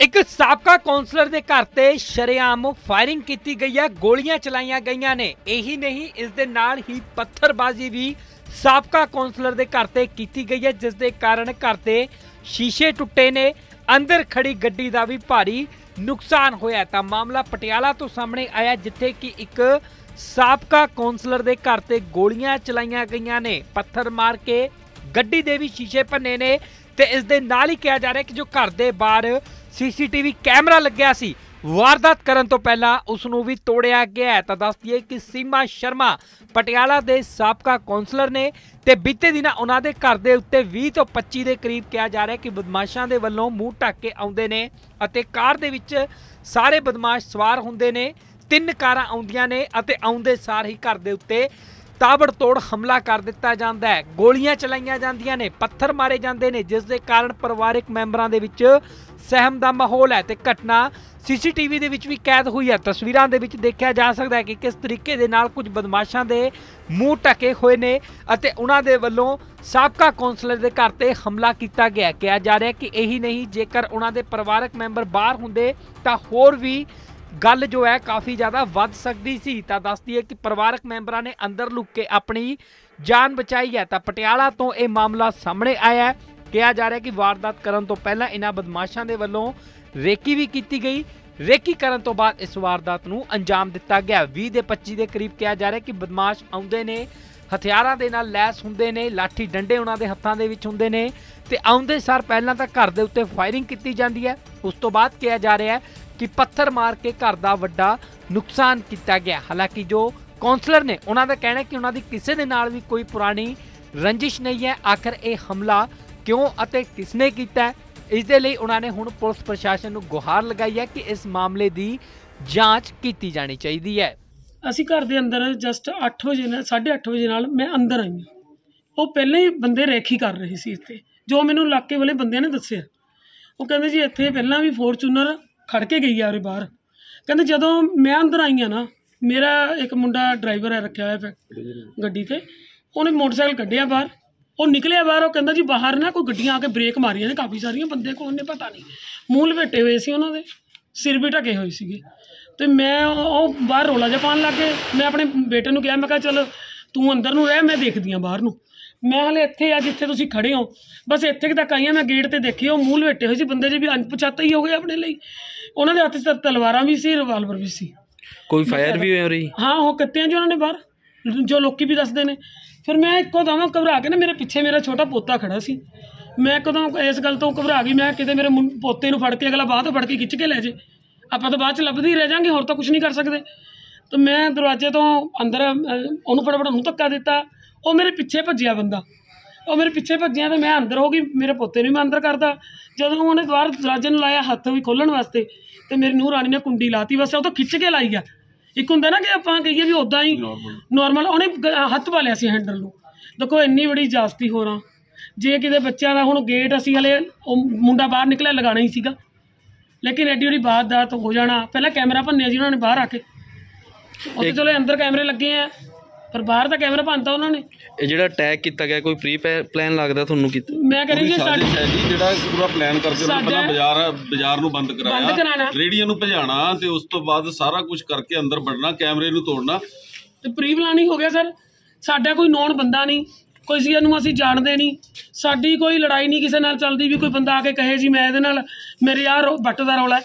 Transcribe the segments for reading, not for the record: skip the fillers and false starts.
एक साबका कौंसलर के घर ते शरेआम फायरिंग की गई है, गोलियां चलाईयां गईयां ने। यही नहीं, इस दे नाल ही पत्थरबाजी भी साबका कौंसलर के घर ते की गई है, जिस दे कारण घर ते शीशे टुटे ने, अंदर खड़ी गड्डी का भी भारी नुकसान होया। तां मामला पटियाला तो सामने आया, जिथे कि एक साबका कौंसलर के घर ते गोलियां चलाईयां गईयां ने, पत्थर मार के गड्डी दे भी शीशे भन्ने ने। ते इस दे नाल ही कहा जा रहा है कि जो घर दे बाहर सीसीटीवी कैमरा लग्या सी, वारदात करन तो पहला उसनू भी तोड़िया गया है। तो दस दिए कि सीमा शर्मा पटियाला दे साबका कौंसलर ने ते बीते दिन उन्हां दे घर दे उत्ते 20 तो 25 के करीब कहा जा रहा है कि बदमाशां दे वल्लों मूँह ढक के आउंदे ने अते कार दे विच सारे बदमाश सवार हुंदे ने। 3 कारां आउंदियां ने अते आउंदे सार ही घर दे उत्ते ताबड़तोड़ हमला कर दिता जाता है, गोलियां चलाईयां जांदियां ने, पत्थर मारे जाते हैं, जिस दे कारण परिवारक मैंबरां दे विच सहम दा माहौल है। ते घटना सीसीटीवी दे विच भी कैद हुई है। तस्वीरां दे विच देखा जा सकता है कि किस तरीके दे नाल कुछ बदमाशां दे मूँह ढके हुए ने अते उन्हां दे वल्लों साबका कौंसलर दे घर ते हमला किया गया। कहा जा रहा है कि यही नहीं, जेकर उन्हां दे परिवारक मैंबर बाहर हुंदे तां होर भी गल जो है काफ़ी ज़्यादा वध सकती सी। तां दस दिए कि परिवारक मैंबरां ने अंदर लुक के अपनी जान बचाई है। तां पटियाला तो यह मामला सामने आया है। कहा जा रहा है कि वारदात करन तो पहला इन्हां बदमाशां दे वल्लों रेकी भी की गई, रेकी करन तो बाद इस वारदात नूं अंजाम दिता गया। 20 ते 25 के करीब कहा जा रहा है कि बदमाश आउंदे ने, हथियारां दे नाल लैस हुंदे ने, लाठी डंडे उन्हां दे हत्थां दे विच हुंदे ने ते आउंदे सार पहलां तां घर दे उत्ते फायरिंग की जाती है। उस तो बाद कहा जा रहा है कि पत्थर मार के घर का वड्डा नुकसान किया गया। हालांकि जो कौंसलर ने उन्होंने कहना है कि उन्होंने किसी के नाल भी कोई पुरानी रंजिश नहीं है। आखिर ये हमला क्यों अते किसने किया, इस दे लई उन्होंने हुण पुलिस प्रशासन को गुहार लगाई है कि इस मामले की जांच की जानी चाहिए है। असी घर के अंदर जस्ट 8 बजे 8:30 बजे नाल मैं अंदर आई हूँ। वो पहले ही बंदे रेखी कर रहे थे इत्थे, जो मैनू इलाके वाले बंदे ने दस्सिया। वो कहते जी इत्थे पहला भी फॉर्चूनर खड़ के गई है बाहर। कहते जदों मैं अंदर आई हाँ ना, मेरा एक मुंडा ड्राइवर है रखा हुआ गड्डी ते, उन्हें मोटरसाइकिल कढ़िया बाहर, वो निकलिया बाहर। वो कहता जी बाहर ना कोई गड्डियां आके ब्रेक मारिया ने काफ़ी सारिया, बंदे को उन्हें पता नहीं, मूँह लपेटे हुए सी, उन्होंने सिर भी ढके हुए थे। तो मैं बाहर रौला जिहा पाउण लग गए। मैं अपने बेटे को कहा, मैं कहा चल तू अंदर नूं रह, मैं देखदी हाँ बाहर नूं। मैं हले इत्थे आ जिथे तुसीं खड़े हो, बस इत्थे तक आई हाँ। मैं गेट ते देखी, वो मूँह लपेटे हुए सी बंदे जी, भी अनपछाता ही हो गए अपने लिए। उन्होंने हत्थ च तलवारां भी सी, रिवाल्वर भी सी, कोई फायर भी हो रही। हाँ, वो किते जी उन्होंने बाहर, जो लोग भी दसते हैं। फिर मैं इको दम घबरा के ना, मेरे पिछे मेरा छोटा पोता खड़ा सी, मैं एकदम इस गल तो घबरा गई। मैं किते मेरे पोते नूं फड़ के अगला बाह तो फड़ के खिच के लै जे, आपां तो बाद च लभदे ही रह जाएंगे, होर तो कुछ नहीं कर सकते। तो मैं दरवाजे तो अंदर उन्होंने फटाफट मूँह धक्का दिता। वो मेरे पिछे भज्जिया बंदा, वो मेरे पिछे भज्जिया तो मैं अंदर हो गई। मेरे पोते ने मैं अंदर करता, जदों उन्हें बाहर दरवाजे में लाया हत्थ भी खोलण वास्ते, तो मेरी नूंह राणी ने कुंडी लाती। बस वो तो खिच के लाई है। एक होंदा ना कि आपां कहिए भी उदां ही नॉर्मल, उन्हें हत्थ पा लिया सी हैंडल नूं। देखो इन्नी बड़ी जास्ती हो रहा, जे किते बच्चों का हुण गेट असी हले मुंडा बाहर निकलिया लगाना ही सीगा, लेकिन एड्डी बड़ी वारदात हो जाना। पहला कैमरा भन्निया जी उन्होंने बाहर आके, उत्ते चलो अंदर कैमरे लगे हैं, पर बाहर तो कैमरा भनता उन्होंने। ਇਹ ਜਿਹੜਾ ਅਟੈਕ ਕੀਤਾ ਗਿਆ ਕੋਈ ਪ੍ਰੀ ਪਲਾਨ ਲੱਗਦਾ ਤੁਹਾਨੂੰ ਕੀਤਾ? ਮੈਂ ਕਹ ਰਹੀ ਜੀ ਸਾਡੀ ਜਿਹੜਾ ਪੂਰਾ ਪਲਾਨ ਕਰਕੇ ਪਹਿਲਾਂ ਬਾਜ਼ਾਰ ਨੂੰ ਬੰਦ ਕਰਾਇਆ, ਰੇੜੀਆਂ ਨੂੰ ਭਜਾਣਾ ਤੇ ਉਸ ਤੋਂ ਬਾਅਦ ਸਾਰਾ ਕੁਝ ਕਰਕੇ ਅੰਦਰ ਵੜਨਾ, ਕੈਮਰੇ ਨੂੰ ਤੋੜਨਾ, ਤੇ ਪ੍ਰੀ ਪਲਾਨਿੰਗ ਹੋ ਗਿਆ ਸਰ। ਸਾਡਾ ਕੋਈ ਨੌਨ ਬੰਦਾ ਨਹੀਂ, ਕੋਈ ਸੀ ਨੂੰ ਅਸੀਂ ਜਾਣਦੇ ਨਹੀਂ, ਸਾਡੀ ਕੋਈ ਲੜਾਈ ਨਹੀਂ ਕਿਸੇ ਨਾਲ ਚੱਲਦੀ ਵੀ ਕੋਈ ਬੰਦਾ ਆ ਕੇ ਕਹੇ ਜੀ ਮੈਂ ਇਹਦੇ ਨਾਲ ਮੇਰੇ ਯਾਰ ਬੱਟ ਦਾ ਰੌਲਾ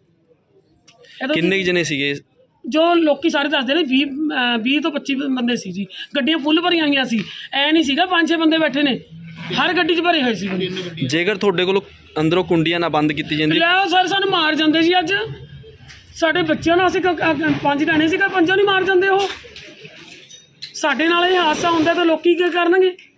ਹੈ। ਕਿੰਨੇ ਜਣੇ ਸੀਗੇ? जो लोग सारे दसते हैं 20 तो 25 बंदे सी जी, गड्डियां फुल भरिया हुई सी, ऐ नहीं सीगा 5-6 बंदे बैठे ने, हर गड्डी च भरे हुए सी। जेकर तुहाडे कोल अंदरों कुंडियां ना बंद की जाती सर सानू मार जाते जी। अज साडे बच्चों नाल असीं 5 जने सी, 5 नहीं मार जाते। वो साडे नाल ये हादसा हुंदा तो लोग की करनगे।